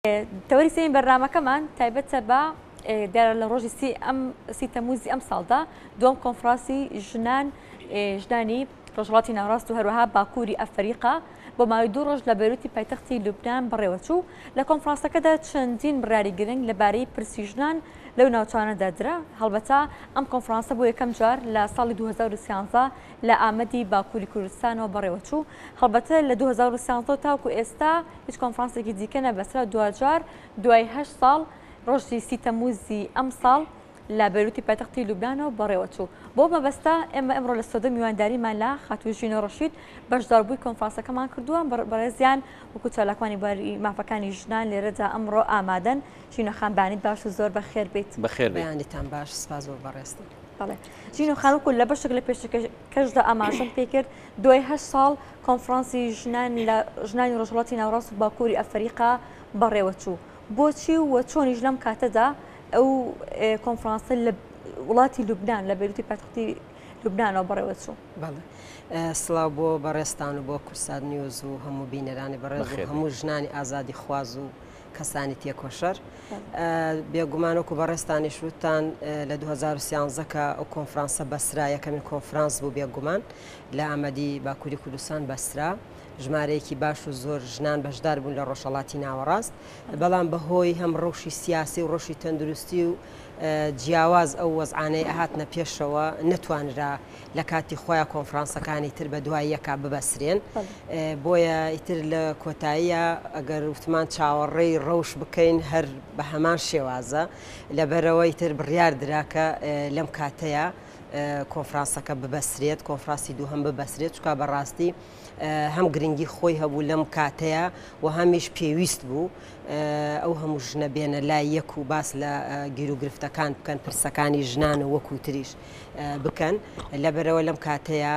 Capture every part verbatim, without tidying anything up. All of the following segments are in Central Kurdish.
تەوەری سێمین بەرنامەکەمان تایبەتە بە دیارە لە ڕۆژی سی ئەم سی تەمووزی ئەم ساڵدا دووەم کۆنفرانسی ژنان ژنانی ڕۆژهەڵاتی ناوەڕاست و هەروەها باکووری ئەفریقا بۆ ماوەی دوو ڕۆژ لە بەیروتی پایتەختی لوبنان بەڕێوەچوو. لە کۆنفرانسەکەدا چەندین بڕیاری گرنگ لەبارەی پرسی ژنان لەو ناوچانەدا درا. هەڵبەتە ئەم کۆنفرانسە بۆ یەکەم جار لە ساڵی دوو هەزار و سیانزە لە ئامەدی باکووری کوردستانەوە بەڕێوەچوو. هەڵبەتە لە دوو هەزار و سیانزە تاوکو ئێستا هیچ کۆنفرانسێکی دیکە نەبەسرا. دوجار دوای هەشت ساڵ ڕۆژی سی تەمووزی ئەم ساڵ لە بەیروتی پایتەختی لوبنانەوە بەڕێوەچوو. بۆ مەبەستا ئێمە ئەمڕۆ لە سەدە میوانداریمان لە خاتوو ژینۆ ڕەشید بەشداربووی کۆنفرانسەکەمان کردووە. بەڕێزیان وەکو چالاکوانی بواری مافەکانی ژنان لێرەدا ئەمڕۆ ئامادەن. ژینۆ خان بانیت باش و زۆر بەخێر بیت. بەخێر بەیانیتان باش، سپاس بۆ بەڕێستن. بەڵێ ژینۆ خان وەکو لە بەشێک لە پێشکەشدا ئاماژەم پێ کرد دوای هەشت ساڵ کۆنفرانسی ژنان لە ژنانی ڕۆژهەڵاتی ناوەڕاست و باکووری ئەفریقا بەڕێوەچوو. بۆچی و چۆنیش لەم کاتەدا ئەو کۆنفرانسە لە وڵاتی لوبنان لە بەیروتی پایتەختی لوبنانەوە بەڕێوەچوو؟ بەڵێ سڵاو بۆ بەڕێستان و بۆ کورسات نیوز و هەموو بینەرانی بەڕێز و هەموو ژنانی ئازادی خواز و کەسانی تێکۆشەر. بێگومانۆکو بەڕێستانی شوتان لە دوو هەزار و سیانزە کە ئەو کۆنفرانسە بەسرا یەکەمین کۆنفرانس بوو بێگومان لە ئامەدی باکووری کوردستان بەسرا. ژمارەیەکی باش و زۆر ژنان بەشدار بوون لە ڕۆژهەڵاتی ناوەڕاست، بەڵام بەهۆی هەم ڕەوشی سیاسی و ڕۆژی تەندروستی و جیاواز ئەو وەزعانەی ئەهاتنە پێشەوە نەتوانرا لە کاتی خۆیان کۆنفرانسەکانی تر بە دوای یەکا ببەسرێن. بۆیە ئیتر لە کۆتاییە ئەگەر وتمان چاوەڕێی ڕەوش بکەین هەر بە هەمان شێوازە لەبەرەوەی تر بڕیار دراکە لەم کاتەیە کۆنفرانسەکە ببەسرێت، کۆنفرانسی دوو هەم ببەسرێت، چکا بەڕاستی هەم گرنگی خۆی هەبوو لەم کاتەیە و هەمیش پێویست بوو ئەو هەموو ژنە بێنە لای یەک و باس لە گیر و گرفتەکان بکەن، پرسەکانی ژنان و وەکو تریش بکەن. لەبەرەوە لەم کاتەیە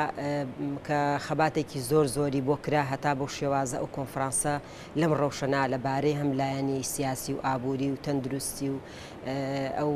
کە خەباتێکی زۆر زۆری بۆ کرا هەتا بۆ شێوازە ئەو کۆنفرانسە لەم ڕەوشەنا لەبارەی هەم لایەنی سیاسی و ئابووری و تەندروستی و ئەو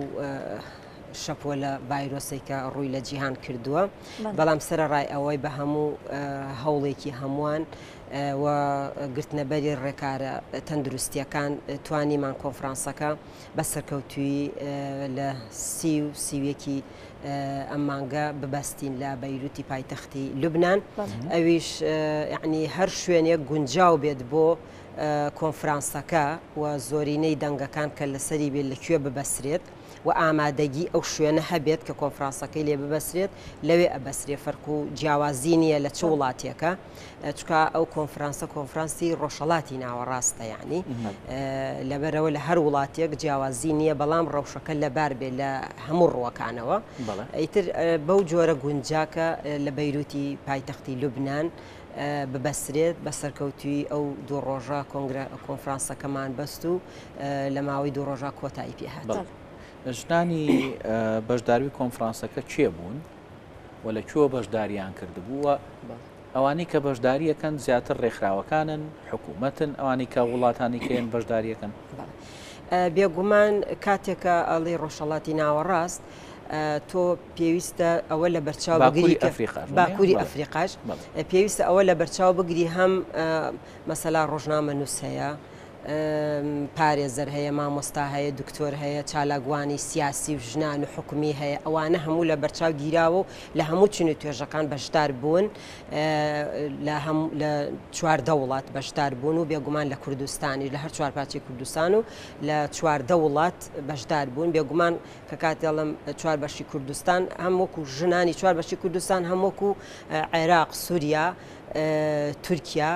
شەپۆ لە ڤایرۆسێکە ڕووی لە جیهان کردووە. بەڵام سەرەڕای ئەوەی بە هەموو هەوڵێکی هەمووان و گرتنەبەری ڕێکارە تەندروستیەکان توانیمان کۆنفرانسەکە بە سەرکەوتووی لە سی و سیوێکی ئەم مانگە ببەستین لە بەیروتی پایتەختی لوبنان. ئەویش یعنی هەر شوێنێک گونجاو بێت بۆ کۆنفرانسەکە و زۆرینەی دەنگەکان کە لەسەری بێت لەکوێ ببەسرێت و ئامادەگی ئەو شوێنە هەبێت کە کۆنفرانسەکەی لێ ببەسرێت لەوێ ئەبەسرێ. فەرق و جیاوازی نییە لە چه وڵاتێکە، چکە ئەو کۆنفرانسە کۆنفرانسی ڕۆژهەڵاتی ناوەڕاستە، یعنی لەبەرەوە لە هەر وڵاتێک جیاوازی نییە، بەڵام ڕەوشەکە لەبار بێت لە هەموو ڕووەکانەوە. ئیتر بەو جۆرە گونجاکە لە بەیروتی پایتەختی لوبنان ببەسرێت بە سەرکەوتوی ئەو دوو ڕۆژە کۆنفرانسەکەمان بەست و لە ماوەی دوو ڕۆژە کۆتایی پێهات. ژنانی بەشداروی کۆنفرانسەکە کێ بوون و لەکوێ بەشداریان کردبووە؟ ئەوانی کە بەشداریەکەن زیاتر ڕێکخراوەکانن، حکوومەتن، ئەوانی کە وڵاتانی کەن بەشداریەکەن؟ بێگومان کاتێکە ئەڵی ڕۆژهەڵاتی ناوەڕاست تۆ پێویستە ئەوە لە بەرچاو بگری باکووری ئەفریقاش پێویستە ئەوە لە بەرچاو بگری هەم مەسەلا ڕۆژنامە نووس هەیە، پارێزەر هەیە، مامۆستا هەیە، دکتۆر هەیە، چالاکوانی سیاسی و ژنان و حکومی هەیە. ئەوانە هەموو لە بەرچاو گیراوە و لە هەموو چین و توێژەکان بەشدار بوون، لە چواردە وڵات بەشدار بوون و بێگومان لە کوردستانی لە هەر چوار پارچەی کوردستان و لە چواردە وڵات بەشدار بوون. بێگومان کە کاتێڵم چوار بەشی کوردستان هەم وەکو ژنانی چوار بەشی کوردستان هەم وەکو عێراق، سووریا، تورکیا،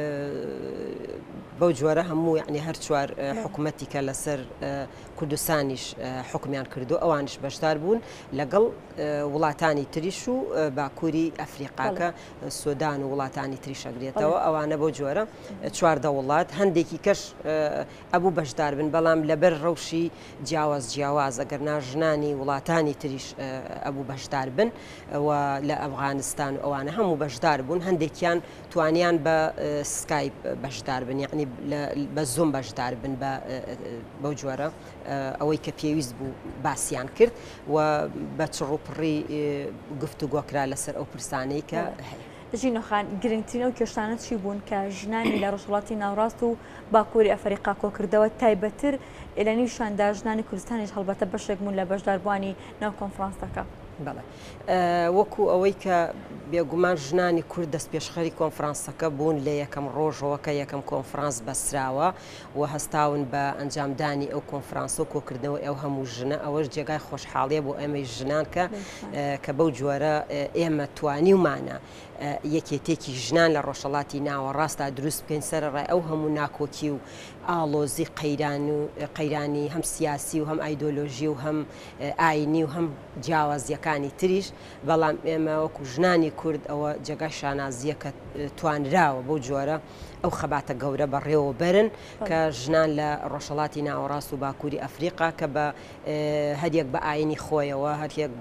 بەو جۆرە هەموو یعنی هەر چوار حکوومەتی کە لەسەر کوردستانیش حکمیان کردو ئەوانش بەشدار بوون لەگەڵ وڵاتانی تریش و باکووری ئەفریقاکە سۆدان و وڵاتانی تریش ئەگرێتەوە. ئەوانە بۆ جۆرە چواردە وڵات هەندێکی کەش ئەبوو بەشدار بن، بەڵام لەبەر ڕەوشی جیاواز جیاواز ئەگەر ناژنانی وڵاتانی تریش ئەبوو بەشدار بن و لە ئەفغانستان و ئەوانە هەموو بەشدار بوون. هەندێکیان توانیان بە سکایپ بەشدار بن، یعنی بە زوم بەشدار بن بەو جۆرە ئەوەی کە پێویست بوو باسییان کرد و بە چڕوپڕی گفتوگۆکرا لەسەر ئەو پرسانەی کە هەیە. ژینۆخان گرنگترین ئەو کێشانە چی بوون کە ژنانی لە ڕۆژهەڵاتی ناوەڕاست و باکووری ئەفریقا کۆکردەوە تایبەتر لە نیوشاندا ژنانی کوردستانیش هەڵبەتە بەشێک بوون لە بەشداربووانی ناو کۆنفرانسەکە. بەڵێ وەکو ئەوەی کە بێگومان ژنانی کورد دەست پێشخەری کۆنفرانسەکە بوون لە یەکەم ڕۆژەوە کە یەکەم کۆنفرانس بەسراوە و هەستاون بە ئەنجامدانی ئەو کۆنفرانسە و کۆکردنەوە ئەو هەموو ژنە ئەوەش جێگای خۆشحاڵیە بۆ ئێمەی ژنان کە کە بەو جۆرە ئێمە توانیمانە یەکێتێکی ژنان لە ڕۆژهەڵاتی ناوەڕاستدا دروست بکەین سەرڕای ئەو هەموو ناکۆکی و ئاڵۆزی قەیران و قەیرانی هەم سیاسی و هەم ئایدۆلۆژی و هەم ئاینی و هەم جیاوازیەکانی تریش بەڵام ئێمە وەکو ژنانی کورد ئەوە جێگای شانازیە کە توانراوە بەو جۆرە ئەو خەباتە گەورە بەڕێوە برن کە ژنان لە ڕۆژهەڵاتی ناوەڕاست و باکووری ئەفریقا کە بە هەرێک بە ئاینی خۆیەوە هەرێک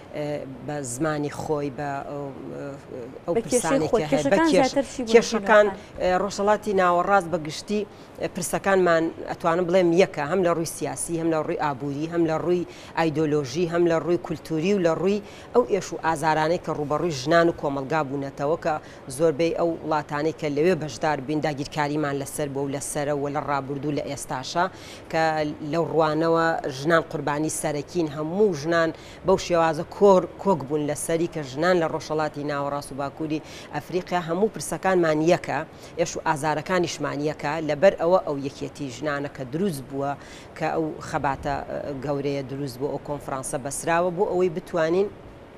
بە زمانی خۆی بە ئەو پرسانی کێشەکان ڕۆژهەڵاتی ناوەڕاست بەگشتی پرسەکانمان ئەتوانم بڵێم یەکە هەم لە ڕووی سیاسی هەم لە ڕووی ئابووری هەم لە ڕووی ئایدۆلۆژی هەم لە ڕووی کولتوری و لە ڕووی ئەو ئێش و ئازارانەی کە ڕوبەڕووی ژنان و کۆمەلگا بوونەتەوە کە زۆربەی ئەو وڵاتانەی کە لەوێ بەشدار بین داگیرکاریمان لەسەر بۆ و لەسەرە و لە ڕابردوو لە ئێستاشە کە لەو ڕوانەوە ژنان قوربانی سەرەکین هەموو ژنان بەو شێوازە کۆر کۆک بوون لەسەری کە ژنان لە ڕۆژهەڵاتی ناوەڕاست و باکووری ئەفریقیا هەموو پرسەکانمان یەکە ئێش و ئازارەکانیشمان یەکە لەبەر ئەوە ئەو یەکێتی ژنانە کە دروست بووە کە ئەو خەباتە گەورەیە دروست بوو ئەو کۆنفرانسە بەسراوە بۆ ئەوەی بتوانین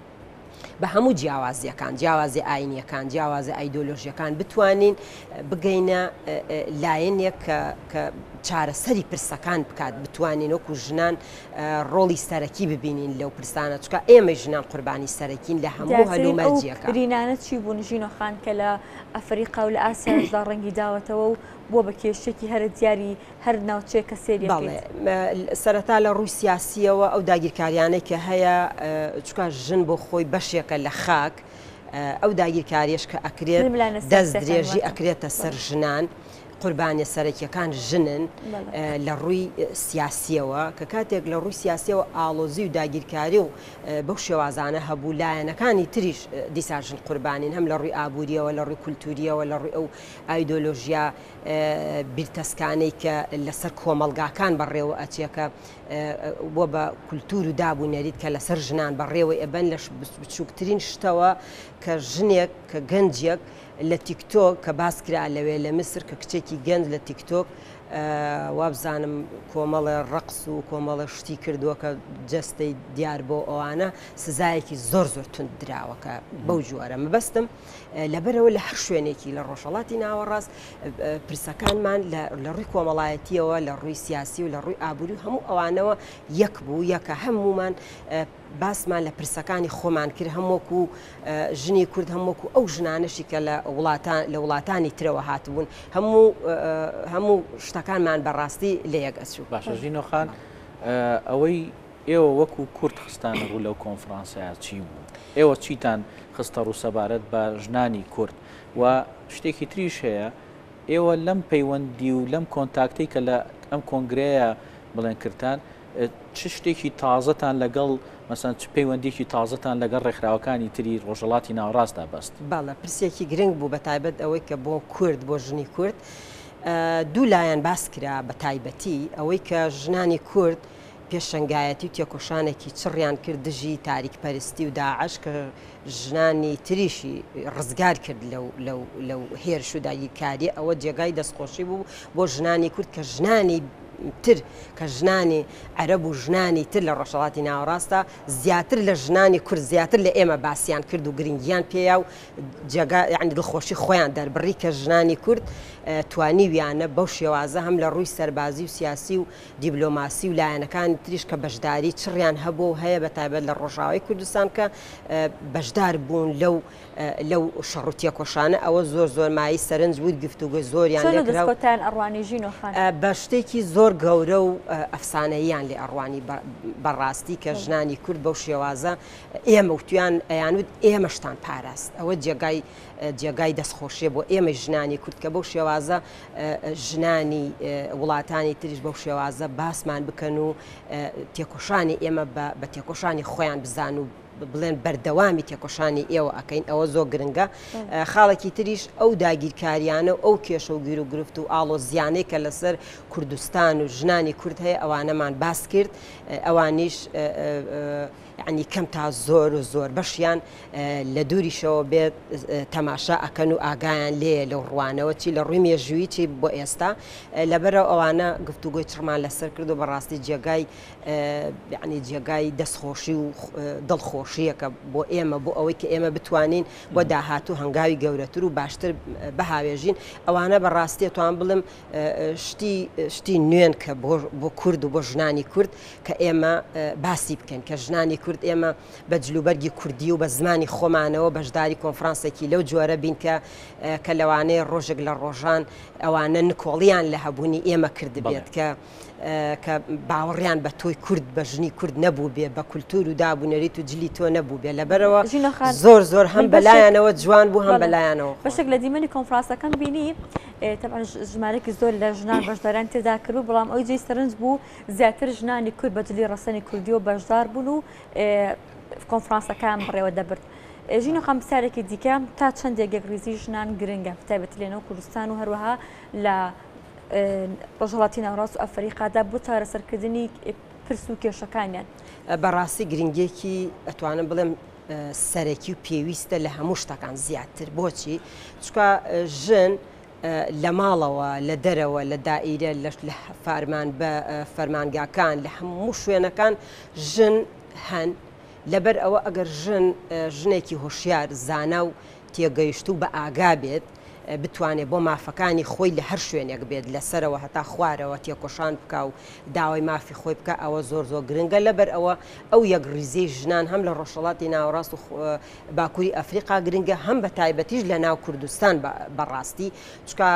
بە هەموو جیاوازیەکان جیاوازی ئاینیەکان جیاوازی ئایدۆلۆژیەکان بتوانین بگەینە لایەنێک کە چارەسەری پرسەکان بکات بتوانین وەکو ژنان ڕۆڵی سەرەکی ببینین لەو پرسانە چکە ئێمە ژنان قوربانی سەرەکین لە هەموو هەلومەرجیەکە. برینانە چی بوون ژینۆخان کە لە ئەفریقا و لە ئاسیادا ڕەنگی داوەتەوە و بۆ بە کێشێکی هەر دیاری هەر ناوچەیە کە سێری سەرەتا لە ڕووی سیاسیەوە ئەو داگیرکاریانەی کە هەیە چکە ژن بۆ خۆی بەشێکە لە خاک ئەو داگیرکاریش کە ئەکرێت دەست درێژی ئەکرێتە سەر ژنان قوربانی سەرەکیەکان ژنن لە ڕووی سیاسیەوە کە کاتێک لە ڕووی سیاسیەوە ئاڵۆزی و داگیرکاری و بەو شێوازانە هەبوو لایەنەکانی تریش دیسا ژن قوربانین هەم لە ڕووی ئابوووریەوە لە ڕووی کولتوریەوە لە ڕووی ئەو ئایدۆلۆژیا بیرتەسکانەی کە لەسەر کۆمەلگاکان بەڕێوە ئەچێکە بۆ بە کولتور و دابوونەریت کە لەسەر ژنان بەڕێوە ئەبەن لە بچووکترین شتەوە کە ژنێک کە گەنجێک لە تیکتۆک کە باس کرا لەوێ لە مسر کە کچێکی گەنج لە تیکتۆک وابزانم کۆمەڵە ڕقس و کۆمەڵە شتی کردووە کە جەستەی دیار بۆ ئەوانە سزایەکی زۆر زۆر تند دراوەکە بەو جووارە مەبەستم لەبەرەوە لە هەر شوێنێکی لە ڕۆژهەڵاتی ناوەڕاست پرسەکانمان لە ڕووی کۆمەڵایەتیەوە لە ڕووی سیاسی و لە ڕووی ئابووری و هەموو ئەوانەوە یەک بوو یەکە هەمومان باسمان لە پرسەکانی خۆمان کرد هەمووەکو ژنی کورد هەمووەکو ئەو ژنانشی کە لە وڵاتانی ترەوە هاتبوون هەموو هەموو شتەکانمان بەڕاستی لە یەک ئەچوو. باشە ژینۆخان ئەوەی ئێوە وەکو کورد خستانە ڕوو لەو کۆنفرانسەیە چی بوو؟ ئێوە چیتان خستە ڕوو سەبارەت بە ژنانی کورد و شتێکی تریش هەیە ئێوە لەم پەیوەندی و لەم کۆنتاکتەی کە لە ئەم کۆنگرەیە بڵێن کردان چ شتێکی تازەتان لەگەڵ مەسەن چ پەیوەندێکی تازەتان لەگەڵ ڕێکخراوەکانی تری ڕۆژهەڵاتی ناوەڕاستدا بەست؟ باڵە پرسێکی گرنگ بوو بە تایبەت ئەوەی کە بۆ کورد بۆ ژنی کورد دوو لایەن باس کرا بە تایبەتی ئەوەی کە ژنانی کورد پێشنگایەتی و تێکۆشانێکی چڕیان کرد دژی تاریکپەرستی و داعش کە ژنانی تریشی ڕزگار کرد لەو هێرش و داگیرکاری ئەوە جێگای دەستخۆشی بوو بۆ ژنانی کورد کە ژنانی تر کە ژنانی عەرەب و ژنانی تر لە ڕۆژهەڵاتی ناوەڕاستە زیاتر لە ژنانی کورد زیاتر لە ئێمە باسییان کرد و گرنگیان پێیا و جێگا یعنی دڵخۆشی خۆیان دەربڕی کە ژنانی کورد توانیویانە بەو شێوازە هەم لە ڕووی سەربازی و سیاسی و دیبلۆماسی و لایەنەکانی تریش کە بەشداری چڕیان هەبوو و هەیە بە تایبەت لە ڕۆژاوای کوردستان کە بەشدار بوون لەو لەو شەڕوتیە کۆشانە ئەوە زۆر زۆر مای سەرنج بوو گفتوگۆ زۆریان لێکراوتان ئەڕوانی ژینۆخان بە شتێکی زۆر گەورە و ئەفسانەیان لێ ئەڕوانی بەڕاستی کە ژنانی کورد بەو شێوازە ئێمە وتیان ئەیانوت ئێمەشتان پاراست ئەوە جێگای جێگای دەستخۆشیە بۆ ئێمە ژنانی کورد کە بەو شێوازە ژنانی وڵاتانی تریش بەو شێوازە باسمان بکەن و تێکۆشانی ئێمە بە تێکۆشانی خۆیان بزان و بڵێن بەردەوامی تێکۆشانی ئێوە ئەەکەین ئەوە زۆر گرنگە خاڵێکی تریش ئەو داگیرکاریانە ئەو کێشە و گیر و گرفت و ئاڵۆ زیانەی کە لەسەر کوردستان و ژنانی کورد هەیە ئەوانەمان باس کرد ئەوانیش ینی کەم تا زۆر و زۆر بەشیان لە دووریشەوە بێت تەماشا ئەکەن و ئاگایان لێ لە ڕوانەوە چی لە ڕووی مێژووی چی بۆ ئێستا لەبەرە ئەوانە گفتوگۆی چڕمان لەسەر کرد و بەڕاستی جێگای ینی جێگای دەستخۆشی و دڵخۆشیەکە بۆ ئێمە بۆ ئەوەی کە ئێمە بتوانین بۆ داهاتوو هەنگاوی گەورەتر و باشتر بەهاوێژین ئەوانە بەڕاستی توان بڵم شتی نوێن کە بۆ کورد و بۆ ژنانی کورد کە ئێمە باسی بکەن کە ژنانی کورد ئێمە بە جلوبەرگی کوردی و بە زمانی خۆمانەوە بەشداری کۆنفرانسێکی لەو جۆرە بین کە کە لەوانەیە ڕۆژێک لە ڕۆژان ئەوانە نکۆڵیان لە هەبوونی ئێمە کرد بێت کە کە باوەڕیان بە تۆی کورد بە ژنی کورد نەبوو بێ بە کولتور و دابوونەریت و جلی تۆ نەبوو بێ لەبەرەوە زۆر زۆر هەم بەلایەنەوە جوان بوو هەم بەلایەنەوە بەشێک لە دیمەنی کۆنفرانسەکان بینی طبعا ژمارەی زۆر لە ژنان بەشداریان تێدا کرد و بەڵام ئەوی جێی سەرنج بوو زیاتر ژنانی کورد بە جلی ڕەسەنی کوردی و بەشدار بوون و کۆنفرانسەکان بڕێوە دەبرد. ژینە خەم پرسیارێکی دیکە تا چەندێک یەکریزی ژنان گرنگە تایبەت لێنەوە کوردستان و هەروەها لە ڕۆژهەڵاتی ناوەڕاست و ئەفریقادا بۆ چارەسەرکردنی پرس و کێشەکانیان بەڕاستی گرنگێکی ئەتوانم بڵێم سەرەکی و پێویستە لە هەموو شتەکان زیاتر بۆچی چکە ژن لە ماڵەوە لە دەرەوە لە دائیرە لە فارمان بە فەرمانگاکان لە هەموو شوێنەکان ژن هەن لەبەر ئەوە ئەگەر ژن ژنێکی هۆشیار زانا و تێگەیشت و بە ئاگا بێت بتوانێت بۆ مافەکانی خۆی لە هەر شوێنێک بێت لەسەرەوە هەتا خوارەوە تێکۆشان بکە و داوای مافی خۆی بکە ئەوە زۆر زۆر گرنگە لەبەر ئەوە ئەو یەک ریزەی ژنان هەم لە ڕۆژهەڵاتی ناوەڕاست و باکووری ئەفریقا گرنگە هەم بە تایبەتیش لە ناو کوردستان بەڕاستی چکە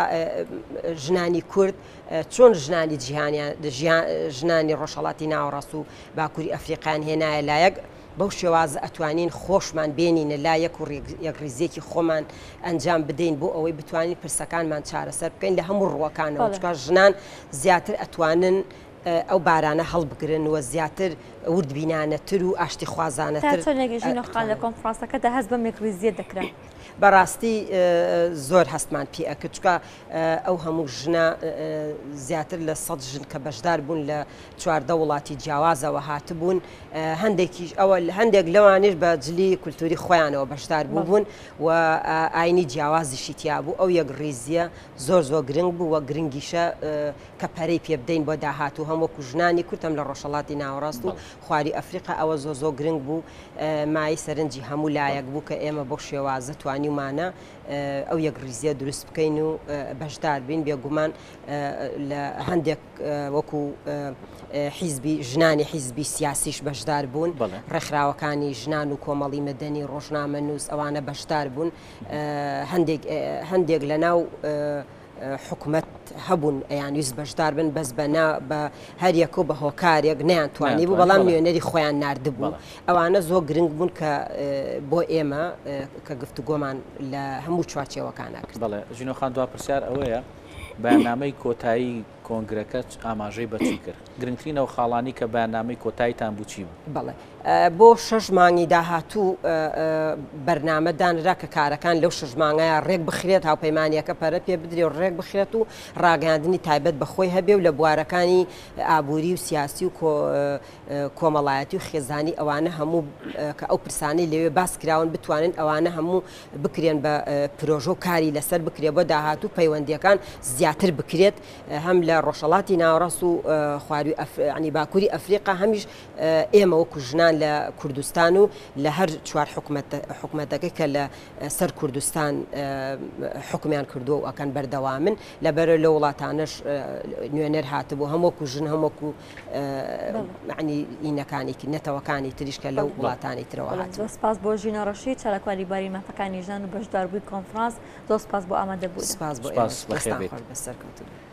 ژنانی کورد چۆن ژنانی جیهانیان ژنانی ڕۆژهەڵاتی ناوەڕاست و باکووری ئەفریقیان هێنایە لایەک بەو شێوازە ئەتوانین خۆشمان بێنینە لا یەک و یەکریزێکی خۆمان ئەنجام بدەین بۆ ئەوەی بتوانین پرسەکانمان چارەسەر بکەین لە هەموو ڕووەکانەوە چکە ژنان زیاتر ئەتوانن ئەو بارانە هەڵبگرن وە زیاتر وردبینانەتر و ئاشتی خوازانەتر ژینەخان لە کۆنفرانسەکەدا هەست بەم یەکریزیە دەکرێت. بەڕاستی زۆر هەستمان پێ ئەکرد چکە ئەو هەموو ژنە زیاتر لە سەد ژن کە بەشدار بوون لە چواردە وڵاتی جیاوازەوە هاتبوون هەندێکیش ئەوە هەندێک لەوانش بە جلی کولتوری خۆیانەوە بەشدار بوو بوون و ئاینی جیاوازیشی تیا بوو ئەو یەک ڕیزیە زۆر زۆر گرنگ بوو وە گرنگیشە کە پەرەی پێ بدەین بۆ داهاتوو هەمووەکو ژنانی کورتم لە ڕۆژهەڵاتی ناوەڕاست و خواری ئەفریقا ئەوە زۆر زۆر گرنگ بوو مای سەرنجی هەموو لایەک بوو کە ئێمە بۆ شێوازە توانیمانە ئەو یەک ڕیزیە دروست بکەین و بەشدار بین بێگومان لە هەندێک وەکو حیزبی ژنانی حیزبی سیاسیش بەشدار بوون ڕێکخراوەکانی ژنان و کۆمەڵی مەدەنی ڕۆژنامە نووس ئەوانە بەشدار بوون هەندێک لە ناو حکومت هەبوون ئەیان ویست بەشدار بن بەس بە هەریەک و بە هۆکارێک نەیانتوانی بوو بەڵام نوێنەری خۆیان نردبوو ئەوانە زۆر گرنگ بوون کە بۆ ئێمە کە گفتوگۆمان لە هەموو چوارچێوەکانە کرد. بەڵێ ژینۆخان دوا پرسیار ئەوەیە بەیاننامەی کۆتایی کۆنگرەکە ئاماژەی بەچی کرد گرنگترینەوە خاڵانی کە بەیاننامەی کۆتاییتان بوو چی بوو؟ بەڵێ بۆ شەش مانگی داهاتوو بەرنامەدانرا کە کارەکان لەو شەش مانگایە ڕێک بخرێت هاوپەیمانیەکە پەرە پێ بدرێ و ڕێک بخرێت و ڕاگەاندنی تایبەت بەخۆی هەبێ و لە بوارەکانی ئابووری و سیاسی و کۆمەڵایەتی و خێزانی ئەوانە هەموو کە ئەو پرسانەی لەوێ باس کراون بتوانن ئەوانە هەموو بکرێن بە پرۆژە و کاری لەسەر بکرێ بۆ داهاتوو پەیوەندیەکان زیاتر بکرێت هەم لە ڕۆژهەڵاتی ناوەڕاست و خواروی عنی باکووری ئەفریقا هەمیش ئێمە وەکو ژنان لە کوردستان و لە هەر چوار حکومەتەکە کە لە سەر کوردستان حکومیان کردووە و ئەکەن بەردەوامن لەبەرە لە وڵاتانش نوێنەر هاتبوو هەمووەکو ژن هەمووەکو معنی ئینەکانی نەتەوەکانی تریش کە لەو وڵاتانی ترەوە هات. سپاس بۆ ژینە ڕەشید چالاکواری باری مافەکانی ژان و بەشداربووی کۆنفرانس دۆ سپاس بۆ ئامادەبوو. سپاس بۆ ئێوە بەسەرکەوتن.